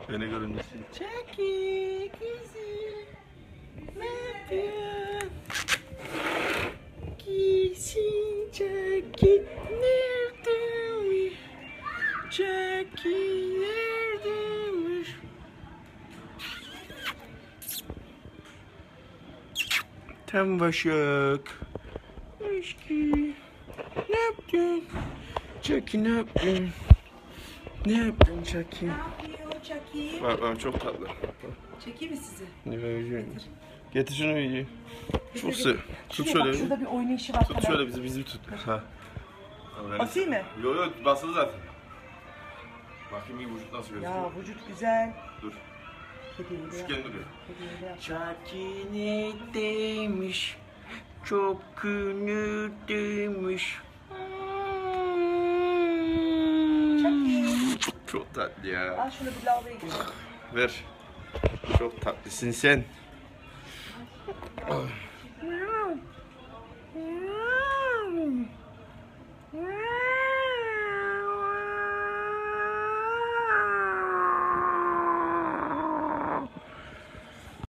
Beni görünmesin. Çakiy kızım. Ne yapıyorsun? Giysin Çakiy neredeymiş? Çakiy neredeymiş? Tam başak. Aşkım. Ne yaptın? Çakiy ne yaptın? Ne yaptın Çakiy? Ne yapıyor Çakiy? Bak çok tatlı. Çekeyim mi sizi? Getir. Getir şunu iyi. Çok Getir. Tut Şuraya bak, şöyle. şurada bir oynayışı var. Tut şöyle bizi bir tut. Ha. Basayım mı? Yok basılı zaten. Bakayım iyi vücut nasıl gözüküyor. Ya vücut güzel. Dur. Kediyle yap. Üçgen duruyor. Kediyle yap. Çakiy neredeymiş? Çok günürdeymiş. Çakiy. Çok tatlı ya. Al şunu bir lavaboya gir. Ver. Çok tatlısın sen.